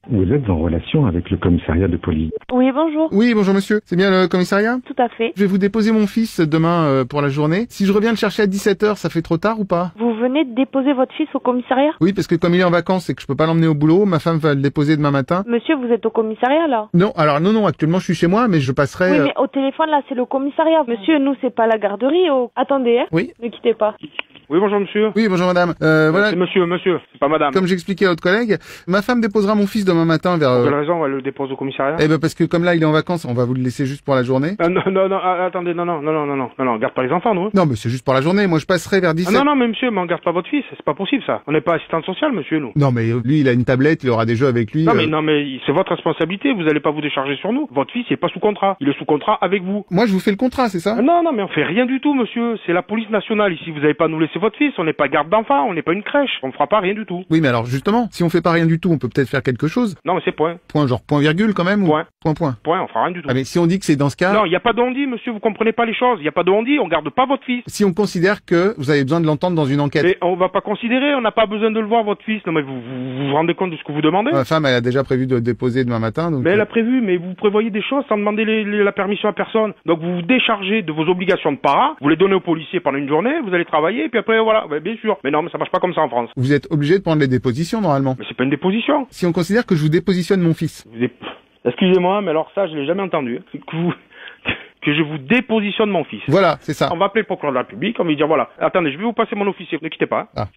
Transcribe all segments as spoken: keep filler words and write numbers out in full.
Vous êtes en relation avec le commissariat de police. Oui, bonjour. Oui, bonjour monsieur. C'est bien le commissariat? Tout à fait. Je vais vous déposer mon fils demain euh, pour la journée. Si je reviens le chercher à dix-sept heures, ça fait trop tard ou pas? Vous venez de déposer votre fils au commissariat? Oui, parce que comme il est en vacances et que je peux pas l'emmener au boulot, ma femme va le déposer demain matin. Monsieur, vous êtes au commissariat là? Non, alors non, non, actuellement je suis chez moi, mais je passerai... Oui, euh, mais au téléphone là, c'est le commissariat. Monsieur, nous, c'est pas la garderie. Oh. Attendez, hein. Oui. Ne quittez pas. Oui, bonjour monsieur. Oui, bonjour madame. Euh, voilà, C'est monsieur, monsieur, c'est pas madame. comme j'expliquais à votre collègue, ma femme déposera mon fils demain matin vers... Pour euh, quelle raison elle le dépose au commissariat? Eh ben parce que comme là il est en vacances, on va vous le laisser juste pour la journée. Ah, non, non, non, ah, attendez, non, non, non, non, non, non, non, non, on garde pas les enfants, nous. Hein. Non, mais c'est juste pour la journée. Moi je passerai vers Ah, dix-sept... non, non, mais monsieur, mais on garde pas votre fils, c'est pas possible ça. On n'est pas assistante sociale, monsieur, nous. Non, mais euh, lui il a une tablette, il aura des jeux avec lui. Non, euh, mais non, mais c'est votre responsabilité, vous allez pas vous décharger sur nous. Votre fils, il est pas sous contrat. Il est sous contrat avec vous. Moi je vous fais le contrat, c'est ça? Ah, non, non, mais on fait rien du tout, monsieur. C'est la police nationale ici. Vous avez pas à nous laisser votre fils. On n'est pas garde d'enfants, on n'est pas une crèche. On fera pas rien du tout. Oui, mais alors justement, si on fait pas rien du tout, on peut peut-être faire quelque chose. Non, mais c'est point. Point, genre point virgule quand même ou... Point. Point, point. Point, on fera rien du tout. Ah mais si on dit que c'est dans ce cas... Non, il y a pas de on-dit, monsieur, vous comprenez pas les choses. Il y a pas de on-dit, on garde pas votre fils. Si on considère que vous avez besoin de l'entendre dans une enquête... Mais on va pas considérer, on n'a pas besoin de le voir, votre fils. Non, mais vous vous, vous vous rendez compte de ce que vous demandez? Ma femme, elle a déjà prévu de le déposer demain matin, donc... Mais elle a prévu, mais vous prévoyez des choses sans demander les- les- la permission à personne. Donc vous vous déchargez de vos obligations de parents, vous les donnez aux policiers pendant une journée, vous allez travailler, et puis après voilà, ouais, bien sûr. Mais non, mais ça marche pas comme ça en France. Vous êtes obligé de prendre les dépositions, normalement. Mais c'est pas une déposition. Si on considère que je vous dépositionne mon fils... Vous êtes- Excusez-moi, mais alors ça, je l'ai jamais entendu. Que, vous... que je vous dépositionne mon fils. Voilà, c'est ça. On va appeler le procureur de la République, on va lui dire voilà. Attendez, je vais vous passer mon officier, ne quittez pas. Ah.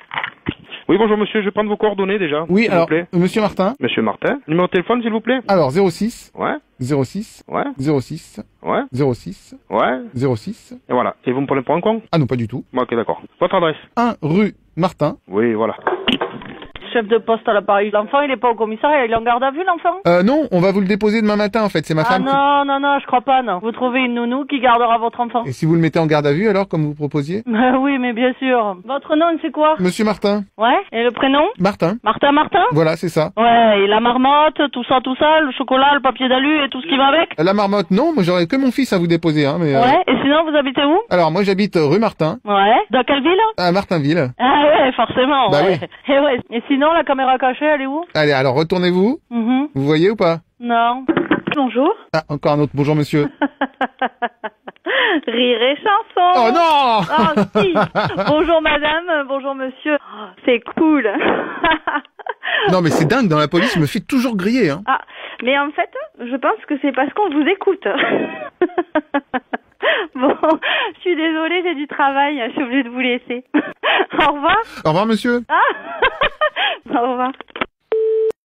Oui, bonjour monsieur, je vais prendre vos coordonnées déjà. Oui, s'il alors, vous plaît. monsieur Martin... Monsieur Martin, numéro de téléphone s'il vous plaît. Alors, zéro six, Ouais, zéro six, ouais, zéro six, ouais, zéro six, ouais. zéro six... Et voilà. Et vous me prenez pour un con? Ah non, pas du tout. Bon, ok, d'accord. Votre adresse? un rue Martin. Oui, voilà. Chef de poste à l'appareil. L'enfant, il est pas au commissariat. Il est en garde à vue, l'enfant? Euh, non, on va vous le déposer demain matin, en fait. C'est ma Ah femme qui... non, non, non, je crois pas, non. Vous trouvez une nounou qui gardera votre enfant. Et si vous le mettez en garde à vue, alors, comme vous proposiez? Oui, mais bien sûr. Votre nom, c'est quoi? Monsieur Martin. Ouais. Et le prénom? Martin. Martin Martin? Voilà, c'est ça. Ouais, et la marmotte, tout ça, tout ça, le chocolat, le papier d'alu et tout ce qui va avec? La marmotte, non, moi j'aurais que mon fils à vous déposer, hein, mais... euh, Ouais, et sinon, vous habitez où? Alors, moi j'habite rue Martin, Ouais. Dans quelle ville? à Martinville. Ah ouais, forcément. Bah ouais. Et ouais. Et sinon, la caméra cachée, elle est où? Allez, alors retournez-vous. Mhm. Vous voyez ou pas? Non. Bonjour. Ah, encore un autre bonjour monsieur. Rire et chanson. Oh non! Oh si. Bonjour madame, bonjour monsieur. Oh, c'est cool. Non mais c'est dingue, dans la police, je me fais toujours griller, hein. Ah, mais en fait, je pense que c'est parce qu'on vous écoute. Bon, je suis désolée, j'ai du travail, je suis obligée de vous laisser. Au revoir. Au revoir monsieur. Ah. Au revoir.